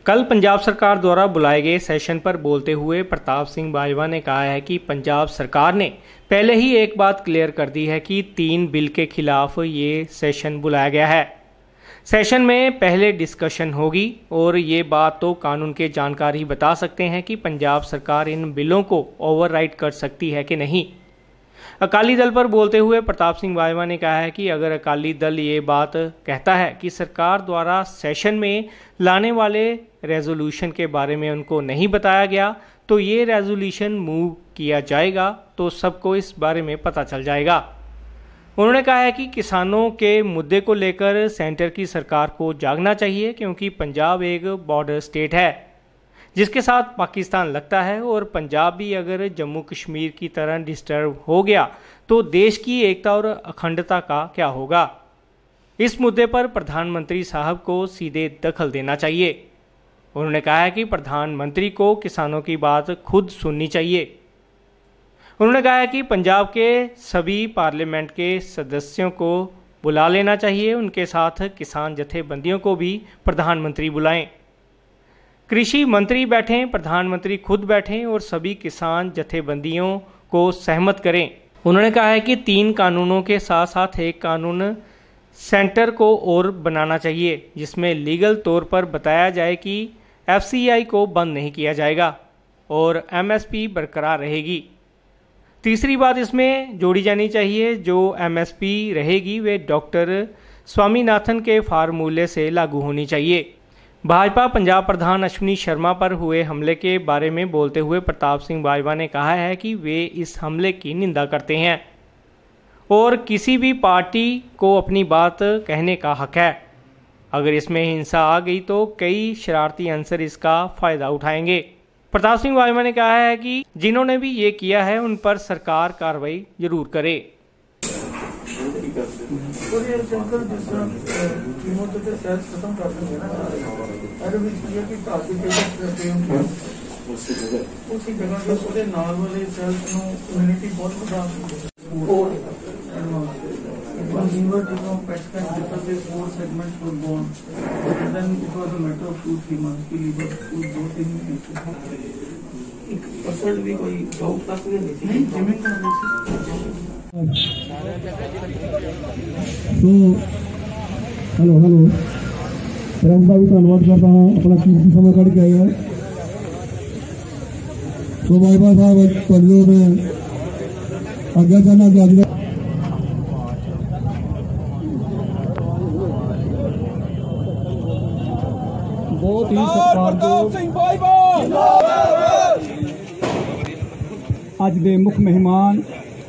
कल पंजाब सरकार द्वारा बुलाए गए सेशन पर बोलते हुए प्रताप सिंह बाजवा ने कहा है कि पंजाब सरकार ने पहले ही एक बात क्लियर कर दी है कि 3 बिल के खिलाफ ये सेशन बुलाया गया है। सेशन में पहले डिस्कशन होगी और ये बात तो कानून के जानकार ही बता सकते हैं कि पंजाब सरकार इन बिलों को ओवरराइड कर सकती है कि नहीं। अकाली दल पर बोलते हुए प्रताप सिंह बाजवा ने कहा है कि अगर अकाली दल ये बात कहता है कि सरकार द्वारा सेशन में लाने वाले रेजोल्यूशन के बारे में उनको नहीं बताया गया तो ये रेजोल्यूशन मूव किया जाएगा तो सबको इस बारे में पता चल जाएगा। उन्होंने कहा है कि किसानों के मुद्दे को लेकर सेंटर की सरकार को जागना चाहिए क्योंकि पंजाब एक बॉर्डर स्टेट है जिसके साथ पाकिस्तान लगता है और पंजाब भी अगर जम्मू कश्मीर की तरह डिस्टर्ब हो गया तो देश की एकता और अखंडता का क्या होगा। इस मुद्दे पर प्रधानमंत्री साहब को सीधे दखल देना चाहिए। उन्होंने कहा है कि प्रधानमंत्री को किसानों की बात खुद सुननी चाहिए। उन्होंने कहा है कि पंजाब के सभी पार्लियामेंट के सदस्यों को बुला लेना चाहिए, उनके साथ किसान जथेबंदियों को भी प्रधानमंत्री बुलाएं। कृषि मंत्री बैठें, प्रधानमंत्री खुद बैठें और सभी किसान जथेबंदियों को सहमत करें। उन्होंने कहा है कि 3 कानूनों के साथ साथ एक कानून सेंटर को और बनाना चाहिए जिसमें लीगल तौर पर बताया जाए कि FCI को बंद नहीं किया जाएगा और MSP बरकरार रहेगी। तीसरी बात इसमें जोड़ी जानी चाहिए, जो MSP रहेगी वे डॉक्टर स्वामीनाथन के फार्मूले से लागू होनी चाहिए। भाजपा पंजाब प्रधान अश्विनी शर्मा पर हुए हमले के बारे में बोलते हुए प्रताप सिंह बाजवा ने कहा है कि वे इस हमले की निंदा करते हैं और किसी भी पार्टी को अपनी बात कहने का हक है। अगर इसमें हिंसा आ गई तो कई शरारती अंसर इसका फायदा उठाएंगे। प्रताप सिंह बाजवा ने कहा है कि जिन्होंने भी ये किया है उन पर सरकार कार्रवाई जरूर करे। हेलो प्रेम का भी धन्यवाद करता हूँ, अपना कीमती समय कट के आए हैं। तो बाजवा साहब पंजों में आज्ञा करना कि बहुत ही अज के मुख्य मेहमान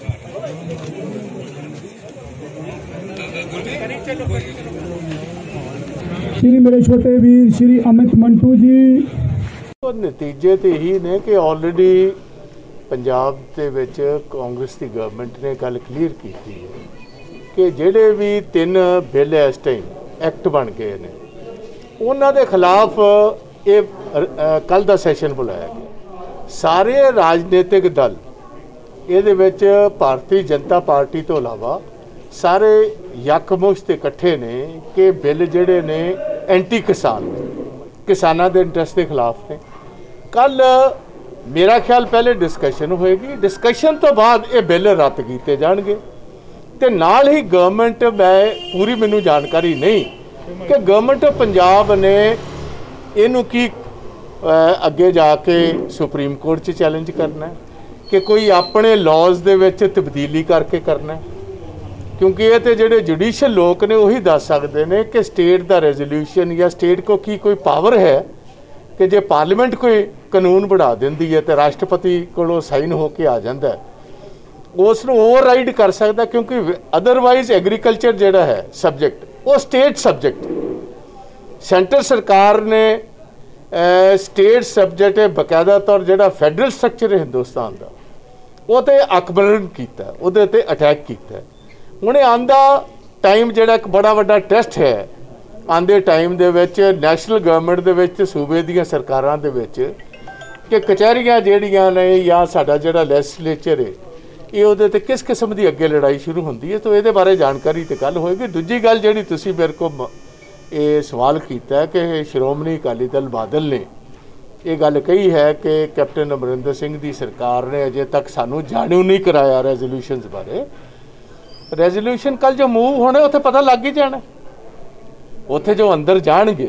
श्री मेरे छोटे वीर श्री अमित मंटू जी। तो नतीजे तो यही ने कि ऑलरेडी पंजाब के विच कांग्रेस की गवर्नमेंट ने गल क्लीयर की है कि जिहड़े भी 3 बिल इस टाइम एक्ट बन गए ने उन्हां दे खिलाफ ये कल का सैशन बुलाया गया। सारे राजनीतिक दल ये भारतीय जनता पार्टी तो इलावा सारे यकमुश्त इकट्ठे ने कि बिल जिहड़े ने एंटी किसानां दे इंटरस्ट के खिलाफ ने। कल मेरा ख्याल पहले डिस्कशन होएगी, डिस्कशन तो बाद ये बिल रद्द किए जाएंगे ते नाल ही गवर्नमेंट मैं पूरी मैनू जानकारी नहीं कि गवर्नमेंट ऑफ पंजाब ने इनू की अगे जाके सुप्रीम कोर्ट च चैलेंज करना है कि कोई अपने लॉज दे विच तब्दीली करके करना है, क्योंकि ये तो जोड़े जुडिशियल लोग ने वही दस सकते हैं कि स्टेट का रेजोल्यूशन या स्टेट को की कोई पावर है कि जो पार्लीमेंट कोई कानून बढ़ा देंदी है तो राष्ट्रपति को साइन होके आ जाता है, उसनों ओवरराइड कर सकता, क्योंकि अदरवाइज एग्रीकल्चर जोड़ा है सब्जेक्ट वो स्टेट सब्जेक्ट सेंटर सरकार ने स्टेट सब्जेक्ट है बकायदा तौर जो फैडरल स्ट्रक्चर है हिंदुस्तान का वो तो आक्रमण किया, उहदे ते अटैक किया। हुणे आंदा टाइम जिहड़ा एक बड़ा वड्डा टेस्ट है आंदे टाइम दे विच नैशनल गवर्नमेंट दे विच सूबे दीयां सरकारां दे विच कि कचहरियां जिहड़ियां ने या साडा जिहड़ा लैजिस्लेचर है ये उहदे ते किस किस्म की अगे लड़ाई शुरू होंदी है। तो ये बारे जानकारी तो कल होएगी। दूजी गल जिहड़ी तुसीं मेरे को ये सवाल किया कि श्रोमणी अकाली दल बादल ने ये गल कही है कि कैप्टन अमरिंदर सिंह की सरकार ने अजे तक सानू जाणू नहीं कराया रेजोल्यूशनस बारे। रेजोल्यूशन कल जो मूव होने उत्थे पता लग ही जाना, उत्थे जो अंदर जाणगे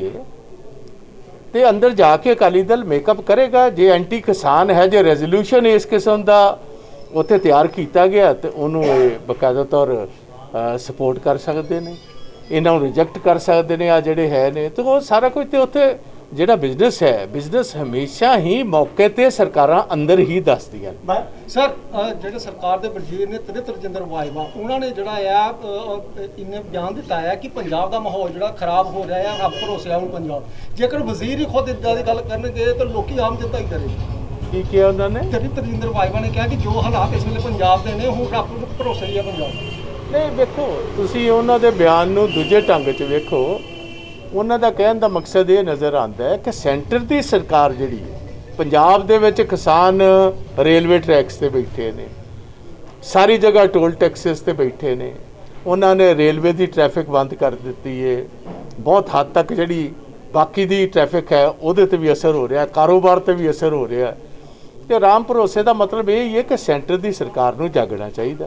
तो अंदर जाके अकाली दल मेकअप करेगा। जे एंटी किसान है, जो रेजोल्यूशन इस किस्म का उत्थे तैयार किया गया तो उन्होंने बकायदा तौर सपोर्ट कर सकते हैं, इन्हों रिजेक्ट कर सकते हैं, आ जोड़े है ने तो वो सारा कुछ तो उत्थे ਜਿਹੜਾ बिजनेस है, बिजनेस हमेशा ही मौके ते सरकारां अंदर ही दसदियां। सर ਜਿਹੜੇ ਸਰਕਾਰ ਦੇ ਵਜ਼ੀਰ ਨੇ ਤ੍ਰਿਪਤ ਰਜਿੰਦਰ ਬਾਜਵਾ ਉਹਨਾਂ ਨੇ ਜਿਹੜਾ ਆ ਇਹਨੇ ਬਿਆਨ ਦਿੱਤਾ ਹੈ ਕਿ ਪੰਜਾਬ ਦਾ ਮਾਹੌਲ ਜਿਹੜਾ ਖਰਾਬ ਹੋ ਰਿਹਾ ਹੈ, ਰੱਬ ਭਰੋਸੇ ਆਉਂ ਪੰਜਾਬ। ਜੇਕਰ ਵਜ਼ੀਰ ਹੀ ਖੁਦ ਇਦਾਂ ਦੀ ਗੱਲ ਕਰਨਗੇ ਤਾਂ ਲੋਕੀ ਆਮ ਜਨਤਾ ਹੀ ਕਰੇਗੀ। ਕੀ ਕਿਹਾ ਉਹਨਾਂ ਨੇ? ਤ੍ਰਿਪਤ ਰਜਿੰਦਰ ਬਾਜਵਾ ਨੇ ਕਿਹਾ ਕਿ ਜੋ ਹਾਲਾਤ ਇਸ ਵੇਲੇ ਪੰਜਾਬ ਦੇ ਨੇ ਹੁਣ ਰੱਬ ਨੂੰ ਭਰੋਸੇ ਹੀ ਆ ਪੰਜਾਬ। ਨਹੀਂ ਵੇਖੋ, ਤੁਸੀਂ ਉਹਨਾਂ ਦੇ ਬਿਆਨ ਨੂੰ ਦੂਜੇ ਢੰਗ 'ਚ ਵੇਖੋ। ਉਹਨਾਂ ਦਾ ਕਹਿਣ ਦਾ ਮਕਸਦ ਇਹ ਨਜ਼ਰ ਆਉਂਦਾ ਹੈ ਕਿ ਸੈਂਟਰ ਦੀ ਸਰਕਾਰ ਜਿਹੜੀ ਹੈ, ਪੰਜਾਬ ਦੇ ਵਿੱਚ ਕਿਸਾਨ ਰੇਲਵੇ ਟਰੈਕਸ ਤੇ ਬੈਠੇ ਨੇ, ਸਾਰੀ ਜਗ੍ਹਾ ਟੋਲ ਟੈਕਸਿਸ ਤੇ ਬੈਠੇ ਨੇ, ਉਹਨਾਂ ਨੇ ਰੇਲਵੇ ਦੀ ਟ੍ਰੈਫਿਕ ਬੰਦ ਕਰ ਦਿੱਤੀ ਹੈ। ਬਹੁਤ ਹੱਦ ਤੱਕ ਜਿਹੜੀ ਬਾਕੀ ਦੀ ਟ੍ਰੈਫਿਕ ਹੈ ਉਹਦੇ ਤੇ ਵੀ ਅਸਰ ਹੋ ਰਿਹਾ, ਕਾਰੋਬਾਰ ਤੇ ਵੀ ਅਸਰ ਹੋ ਰਿਹਾ। ਤੇ ਰਾਮ ਭਰੋਸੇ ਦਾ ਮਤਲਬ ਇਹ ਹੀ ਹੈ ਕਿ ਸੈਂਟਰ ਦੀ ਸਰਕਾਰ ਨੂੰ ਜਾਗਣਾ ਚਾਹੀਦਾ।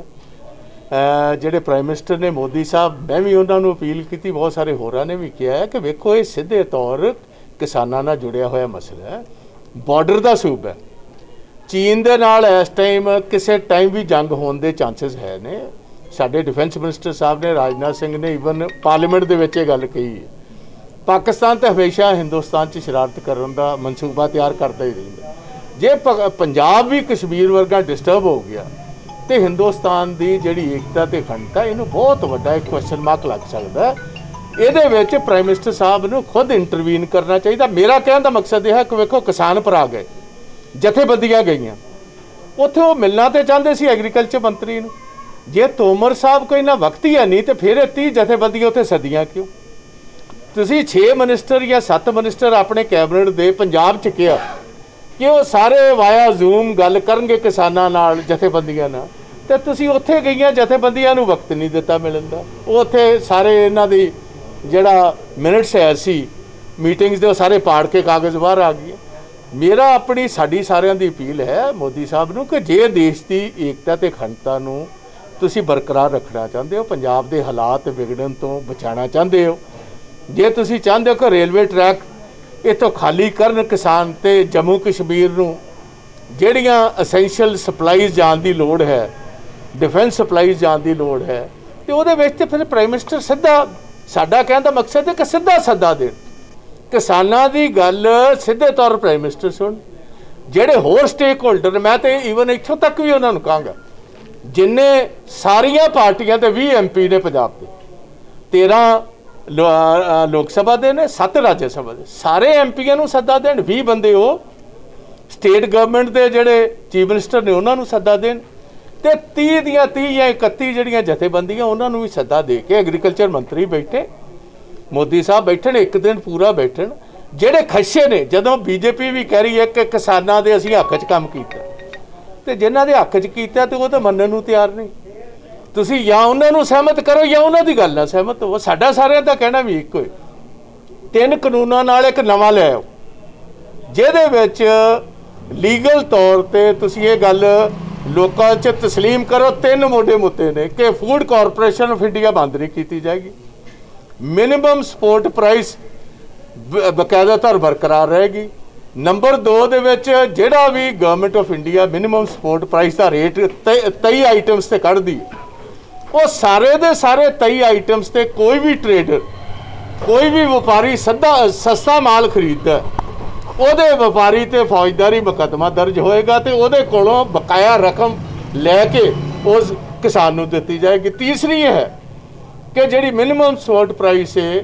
ਜਿਹੜੇ ਪ੍ਰਾਈਮ ਮਿਨਿਸਟਰ ਨੇ ਮੋਦੀ ਸਾਹਿਬ, ਮੈਂ ਵੀ ਉਹਨਾਂ ਨੂੰ ਅਪੀਲ ਕੀਤੀ, ਬਹੁਤ ਸਾਰੇ ਹੋਰਾਂ ਨੇ ਵੀ ਕਿਹਾ ਹੈ ਕਿ ਵੇਖੋ ਇਹ ਸਿੱਧੇ ਤੌਰ ਕਿਸਾਨਾਂ ਨਾਲ ਜੁੜਿਆ ਹੋਇਆ ਮਸਲਾ ਹੈ, ਬਾਰਡਰ ਦਾ ਸੂਬਾ ਹੈ, ਚੀਨ ਦੇ ਨਾਲ ਇਸ ਟਾਈਮ ਕਿਸੇ ਟਾਈਮ ਵੀ ਜੰਗ ਹੋਣ ਦੇ ਚਾਂਸਸ ਹੈ ਨੇ। ਸਾਡੇ ਡਿਫੈਂਸ ਮਿਨਿਸਟਰ ਸਾਹਿਬ ਨੇ, ਰਾਜਨਾਥ ਸਿੰਘ ਨੇ ਈਵਨ ਪਾਰਲੀਮੈਂਟ ਦੇ ਵਿੱਚ ਇਹ ਗੱਲ ਕਹੀ ਹੈ। ਪਾਕਿਸਤਾਨ ਤਾਂ ਹਮੇਸ਼ਾ ਹਿੰਦੁਸਤਾਨ 'ਚ ਸ਼ਰਾਰਤ ਕਰਨ ਦਾ ਮਨਸੂਬਾ ਤਿਆਰ ਕਰਦਾ ਹੀ ਰਹਿੰਦਾ। ਜੇ ਪੰਜਾਬ ਵੀ ਕਸ਼ਮੀਰ ਵਰਗਾ ਡਿਸਟਰਬ ਹੋ ਗਿਆ तो हिंदुस्तान की जी एकता तो अखंडता इनू बहुत वड्डा एक क्वेश्चन मार्क लग सकता है। ये प्राइम मिनिस्टर साहब ने खुद इंटरवीन करना चाहिए। मेरा कहने का मकसद यह है कि वेखो किसान भरा गए, जथेबंदियाँ गई, उत्थे वो मिलना तो चाहते सी एग्रीकल्चर मंत्री नूं। जे तोमर साहब को इन्ना वक्त ही है नहीं तो फिर 30 जथेबंदियाँ उत्थे सदियाँ क्यों? तुसीं 6 मिनिस्टर या 7 मिनिस्टर अपने कैबिनेट दे पंजाब च किया कि वो सारे वाया जूम गल करनगे किसानां नाल, जथेबंदियां नाल, ते तुसीं उत्थे गईयां जथेबंदियां नूं वक्त नहीं दिता मिलण दा। उत्थे सारे इन्हां दी जिहड़ा मिनट्स है सी मीटिंग्स दे सारे पाड़ के कागज़ बाहर आ गए। मेरा अपनी साडी सारियां दी अपील है मोदी साहब नूं कि जे देश की एकता ते अखंडता नूं तुसीं बरकरार रखना चाहते हो, पंजाब दे हालात विगड़न तो बचाना चाहते हो, जे तुसीं चाहते हो कि रेलवे ट्रैक इतों खाली करन किसान ते जम्मू कश्मीर नूं ਜਿਹੜੀਆਂ ਅਸੈਂਸ਼ੀਅਲ ਸਪਲਾਈਜ਼ ਜਾਣ ਦੀ ਲੋੜ ਹੈ, डिफेंस सप्लाईज जाण ਦੀ ਲੋੜ ਹੈ, ਤੇ ਉਹਦੇ ਵਿੱਚ ਤੇ ਫਿਰ ਪ੍ਰਾਈਮ ਮਿਨਿਸਟਰ ਸਿੱਧਾ, ਸਾਡਾ ਕਹਿਣ ਦਾ ਮਕਸਦ ਹੈ ਕਿ ਸਿੱਧਾ ਸੱਦਾ ਦੇਣ, ਕਿਸਾਨਾਂ ਦੀ ਗੱਲ ਸਿੱਧੇ ਤੌਰ ਪ੍ਰਾਈਮ ਮਿਨਿਸਟਰ ਸੁਣ। ਜਿਹੜੇ ਹੋਰ ਸਟੇਕ ਹੋਲਡਰ, ਮੈਂ ਤੇ ਈਵਨ ਇੱਥੋਂ ਤੱਕ ਵੀ ਉਹਨਾਂ ਨੂੰ ਕਹਾਂਗਾ, ਜਿੰਨੇ ਸਾਰੀਆਂ ਪਾਰਟੀਆਂ ਤੇ 20 MP ਨੇ ਪੰਜਾਬ ਦੇ, 13 लोक सभा के ने, 7 राज्य सभा के, सारे एमपीआं नूं सद्दा देण। 20 बंदे वो स्टेट गवर्नमेंट के जिहड़े चीफ मिनिस्टर ने उन्होंने सद्दा देण, ते 30 दियां 30 या 31 जिहड़ियां जथेबंदियां उन्होंने भी सद्दा दे के एग्रीकल्चर मंत्री बैठे, मोदी साहब बैठण, एक दिन पूरा बैठण। जिहड़े खदशे ने, जदों बीजेपी भी कह रही है कि किसानां दे असीं हक च काम कीता, ते जिन्हां दे हक च कीता ते वो तां मन्नण नूं तैयार नहीं। तुसीं या उन्होंने सहमत करो या उन्होंने गल ना सहमत हो। साडा सारिਆਂ ਦਾ कहना भी एक होए, 3 कानूनां नाल एक नवां ले आओ जिहदे विच लीगल तौर ते तुसीं ये गल लोकां 'च तस्लीम करो, 3 मोटे मुद्दे ने कि फूड कॉरपोरेशन ऑफ इंडिया बंद नहीं की जाएगी, मिनिमम सपोर्ट प्राइस बकायदा तौर बरकरार रहेगी, नंबर 2 दे विच जिहड़ा भी government of India minimum support price का रेट 23 आइटम्स ते कढ़दी, वो सारे दे सारे 23 आइटम्स ते कोई भी ट्रेडर, कोई भी व्यापारी सस्ता माल खरीददा, ਉਹਦੇ व्यापारी ते फौजदारी मुकदमा दर्ज होएगा तो ਉਹਦੇ ਕੋਲੋਂ बकाया रकम लैके उस किसान नूं दित्ती जाएगी। तीसरी है कि जिहड़ी मिनिमम सपोर्ट प्राइस है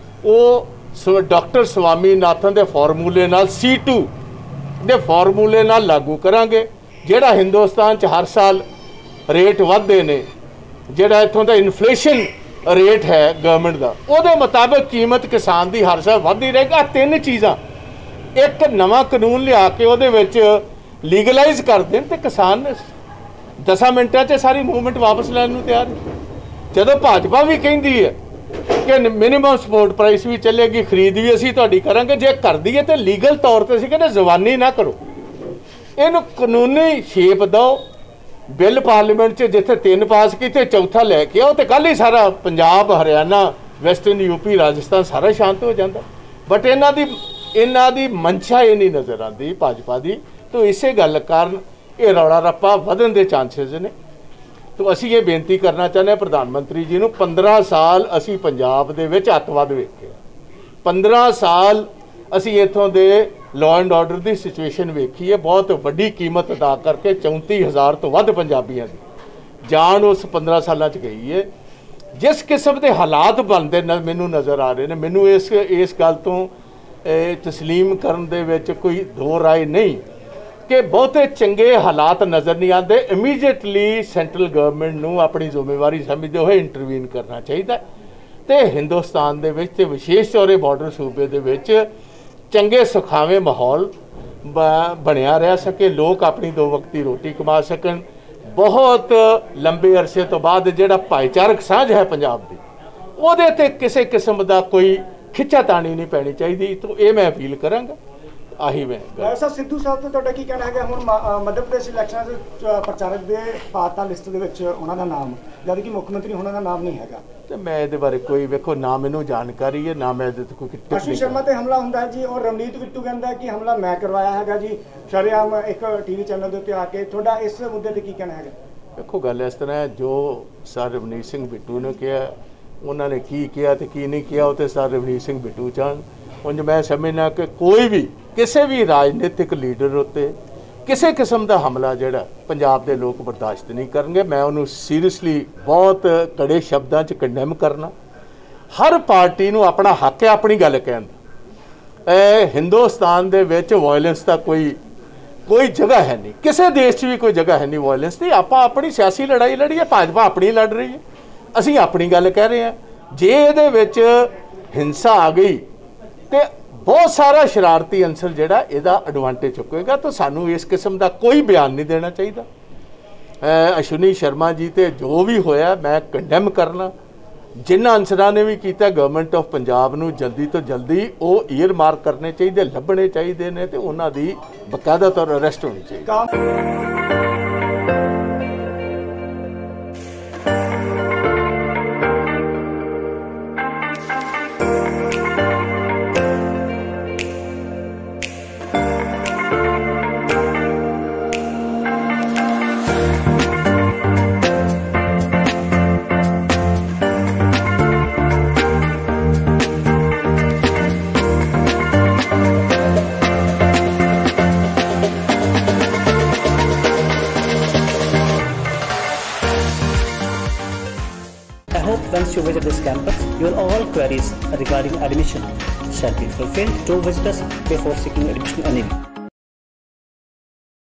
वो डॉक्टर स्वामीनाथन के फॉर्मूले नाल C2 के फॉर्मूले नाल लागू करांगे। जिहड़ा हिंदुस्तान च हर साल रेट वधदे ने, जिहड़ा इत्थों दा इन्फ्लेशन रेट है गवर्नमेंट का, ਉਹਦੇ मुताबिक कीमत किसान की हर साल वधदी रहेगी। 3 चीज़ां, एक नवा कानून लिया के ਉਹਦੇ ਵਿੱਚ लीगलाइज कर दें तो किसान 10 मिनटां 'ਚ सारी मूवमेंट वापस लैण नूं तैयार है। जदों भाजपा भी कहती है ਕਿ ਮਿਨੀਮਮ ਸਪੋਰਟ ਪ੍ਰਾਈਸ ਵੀ ਚੱਲੇਗੀ, ਖਰੀਦ ਵੀ ਅਸੀਂ ਤੁਹਾਡੀ ਕਰਾਂਗੇ। ਜੇ ਕਰ ਦਈਏ ਤੇ ਲੀਗਲ ਤੌਰ ਤੇ ਅਸੀਂ ਕਹਿੰਦੇ ਜ਼ਬਾਨੀ ਨਾ ਕਰੋ, ਇਹਨੂੰ ਕਾਨੂੰਨੀ ਸ਼ੇਪ ਦਿਓ। ਬਿੱਲ ਪਾਰਲੀਮੈਂਟ 'ਚ ਜਿੱਥੇ 3 ਪਾਸ ਕੀਤੇ, ਚੌਥਾ ਲੈ ਕੇ ਆਓ ਤੇ ਕੱਲ੍ਹ ਹੀ ਸਾਰਾ ਪੰਜਾਬ, ਹਰਿਆਣਾ, ਵੈਸਟਰਨ ਯੂਪੀ, ਰਾਜਸਥਾਨ ਸਾਰਾ ਸ਼ਾਂਤ ਹੋ ਜਾਂਦਾ। ਬਟ ਇਹਨਾਂ ਦੀ ਮਨਸ਼ਾ ਇਹ ਨਹੀਂ ਨਜ਼ਰ ਆਉਂਦੀ ਭਾਜਪਾ ਦੀ। ਤਾਂ ਇਸੇ ਗੱਲ ਕਾਰਨ ਇਹ ਰੌਲਾ ਰੱਪਾ ਵਧਣ ਦੇ ਚਾਂਸਸ ਨੇ। ਤਾਂ ਅਸੀਂ ਇਹ ਬੇਨਤੀ ਕਰਨਾ ਚਾਹੁੰਦੇ ਹਾਂ ਪ੍ਰਧਾਨ ਮੰਤਰੀ ਜੀ ਨੂੰ, 15 ਸਾਲ ਅਸੀਂ ਪੰਜਾਬ ਦੇ ਵਿੱਚ ਅੱਤਵਾਦ ਵੇਖਿਆ, 15 ਸਾਲ ਅਸੀਂ ਇੱਥੋਂ ਦੇ ਲਾਅ ਐਂਡ ਆਰਡਰ ਦੀ ਸਿਚੁਏਸ਼ਨ ਵੇਖੀ ਹੈ। ਬਹੁਤ ਵੱਡੀ ਕੀਮਤ ਅਦਾ ਕਰਕੇ 34,000 ਤੋਂ ਵੱਧ ਪੰਜਾਬੀਆਂ ਦੀ ਜਾਨ ਉਸ 15 ਸਾਲਾਂ 'ਚ ਗਈ ਹੈ। ਜਿਸ ਕਿਸਮ ਦੇ ਹਾਲਾਤ ਬਣਦੇ ਮੈਨੂੰ ਨਜ਼ਰ ਆ ਰਹੇ ਨੇ, ਮੈਨੂੰ ਇਸ ਗੱਲ ਤੋਂ ਤਸਲੀਮ ਕਰਨ ਦੇ ਵਿੱਚ ਕੋਈ ਦੋ ਰਾਏ ਨਹੀਂ ਕਿ ਬਹੁਤੇ ਚੰਗੇ ਹਾਲਾਤ ਨਜ਼ਰ ਨਹੀਂ ਆਉਂਦੇ। ਇਮੀਡੀਏਟਲੀ ਸੈਂਟਰਲ ਗਵਰਨਮੈਂਟ ਨੂੰ ਆਪਣੀ ਜ਼ਿੰਮੇਵਾਰੀ ਸਮਝਦੇ ਹੋਏ ਇੰਟਰਵੀਨ ਕਰਨਾ ਚਾਹੀਦਾ ਤੇ ਹਿੰਦੁਸਤਾਨ ਦੇ ਵਿੱਚ ਤੇ ਵਿਸ਼ੇਸ਼ ਤੌਰ 'ਤੇ ਬਾਰਡਰ ਸੂਬੇ ਦੇ ਵਿੱਚ ਚੰਗੇ ਸੁਖਾਵੇਂ ਮਾਹੌਲ ਬਣਿਆ ਰਹਿ ਸਕੇ, ਲੋਕ ਆਪਣੀ 2 ਵਕਤ ਦੀ ਰੋਟੀ ਕਮਾ ਸਕਣ। ਬਹੁਤ ਲੰਬੇ ਅਰਸੇ ਤੋਂ ਬਾਅਦ ਜਿਹੜਾ ਭਾਈਚਾਰਕ ਸਾਂਝ ਹੈ ਪੰਜਾਬ ਦੀ, ਉਹਦੇ ਤੇ ਕਿਸੇ ਕਿਸਮ ਦਾ ਕੋਈ ਖਿੱਚਾਤਾਣੀ ਨਹੀਂ ਪੈਣੀ ਚਾਹੀਦੀ। ਤਾਂ ਇਹ ਮੈਂ ਅਪੀਲ ਕਰਾਂਗਾ। ਆਹੀ ਮੈਂ ਸਰ ਸਿੱਧੂ ਸਾਹਿਬ ਤੇ ਤੁਹਾਡਾ ਕੀ ਕਹਿਣਾ ਹੈਗਾ? ਹੁਣ ਮੱਧ ਪ੍ਰਦੇਸ਼ ਇਲੈਕਸ਼ਨਾਂ ਦੇ ਪ੍ਰਚਾਰਕ ਦੇ ਪਾਤਾ ਲਿਸਟ ਦੇ ਵਿੱਚ ਉਹਨਾਂ ਦਾ ਨਾਮ, ਜਦ ਕਿ ਮੁੱਖ ਮੰਤਰੀ ਉਹਨਾਂ ਦਾ ਨਾਮ ਨਹੀਂ ਹੈਗਾ। ਤੇ ਮੈਂ ਇਹਦੇ ਬਾਰੇ ਕੋਈ ਵੇਖੋ ਨਾ ਮੈਨੂੰ ਜਾਣਕਾਰੀ ਹੈ, ਨਾ ਮੈਂ ਇਹਦੇ ਤੇ ਕੋਈ ਆਸ਼ੀਸ਼ ਸ਼ਰਮਾ ਤੇ ਹਮਲਾ ਹੁੰਦਾ ਹੈ ਜੀ, ਔਰ ਰਵਨੀਤ ਬਿੱਟੂ ਕਹਿੰਦਾ ਕਿ ਹਮਲਾ ਮੈਂ ਕਰਵਾਇਆ ਹੈਗਾ ਜੀ, ਸ਼ਰੇਆਮ ਇੱਕ ਟੀਵੀ ਚੈਨਲ ਦੇ ਉੱਤੇ ਆ ਕੇ। ਤੁਹਾਡਾ ਇਸ ਮੁੱਦੇ ਤੇ ਕੀ ਕਹਿਣਾ ਹੈਗਾ? ਵੇਖੋ ਗੱਲ ਇਸ ਤਰ੍ਹਾਂ ਹੈ, ਜੋ ਸਰ ਰਵਨੀਤ ਸਿੰਘ ਬਿੱਟੂ ਨੇ ਕਿਹਾ, ਉਹਨਾਂ ਨੇ ਕੀ ਕਿਹਾ ਤੇ ਕੀ ਨਹੀਂ ਕਿਹਾ, ਉਹ ਤੇ ਸਰ ਰਵਨੀਤ ਸਿੰਘ ਬਿੱਟੂ ਜਾਣ। ਉਂਝ ਮੈਂ ਸਮਝਣਾ ਕਿ ਕੋਈ ਵੀ ਕਿਸੇ ਵੀ ਰਾਜਨੀਤਿਕ ਲੀਡਰ ਉੱਤੇ ਕਿਸੇ ਕਿਸਮ ਦਾ ਹਮਲਾ ਜਿਹੜਾ ਪੰਜਾਬ ਦੇ ਲੋਕ ਬਰਦਾਸ਼ਤ ਨਹੀਂ ਕਰਨਗੇ। ਮੈਂ ਉਹਨੂੰ ਸੀਰੀਅਸਲੀ ਬਹੁਤ ਕੜੇ ਸ਼ਬਦਾਂ 'ਚ ਕੰਡੈਮ ਕਰਨਾ। ਹਰ ਪਾਰਟੀ ਨੂੰ ਆਪਣਾ ਹੱਕ ਹੈ ਆਪਣੀ ਗੱਲ ਕਹਿਣ ਦਾ। ਹਿੰਦੁਸਤਾਨ ਦੇ ਵਿੱਚ ਵਾਇਲੈਂਸ ਦਾ ਕੋਈ ਜਗ੍ਹਾ ਹੈ ਨਹੀਂ, ਕਿਸੇ ਦੇਸ਼ 'ਚ ਵੀ ਕੋਈ ਜਗ੍ਹਾ ਹੈ ਨਹੀਂ ਵਾਇਲੈਂਸ ਦੀ। ਆਪਾਂ ਆਪਣੀ ਸਿਆਸੀ ਲੜਾਈ ਲੜੀਏ, ਭਾਜਪਾ ਆਪਣੀ ਲੜ ਰਹੀ ਹੈ, ਅਸੀਂ ਆਪਣੀ ਗੱਲ ਕਹਿ ਰਹੇ ਹਾਂ। ਜੇ ਇਹਦੇ ਵਿੱਚ ਹਿੰਸਾ ਆ ਗਈ ਤੇ ਬਹੁਤ ਸਾਰਾ ਸ਼ਰਾਰਤੀ ਅੰਸਰ ਜਿਹੜਾ ਇਹਦਾ ਐਡਵਾਂਟੇਜ ਚੁੱਕੇਗਾ। ਤਾਂ ਸਾਨੂੰ ਇਸ ਕਿਸਮ ਦਾ ਕੋਈ ਬਿਆਨ ਨਹੀਂ ਦੇਣਾ ਚਾਹੀਦਾ। ਅਸ਼ਵਨੀ ਸ਼ਰਮਾ ਜੀ ਤੇ ਜੋ ਵੀ ਹੋਇਆ ਮੈਂ ਕੰਡੈਮ ਕਰਨਾ। ਜਿਨ੍ਹਾਂ ਅੰਸਰਾਂ ਨੇ ਵੀ ਕੀਤਾ, ਗਵਰਨਮੈਂਟ ਆਫ ਪੰਜਾਬ ਨੂੰ ਜਲਦੀ ਤੋਂ ਜਲਦੀ ਉਹ ਈਅਰ ਮਾਰਕ ਕਰਨੇ ਚਾਹੀਦੇ, ਲੱਭਣੇ ਚਾਹੀਦੇ ਨੇ ਤੇ ਉਹਨਾਂ ਦੀ ਬਕਾਇਦਾ ਤੌਰ ਅਰੈਸਟ ਹੋਣੀ ਚਾਹੀਦੀ। Once you visit this campus, your all queries regarding admission shall be fulfilled. Do visit us before seeking admission anyway.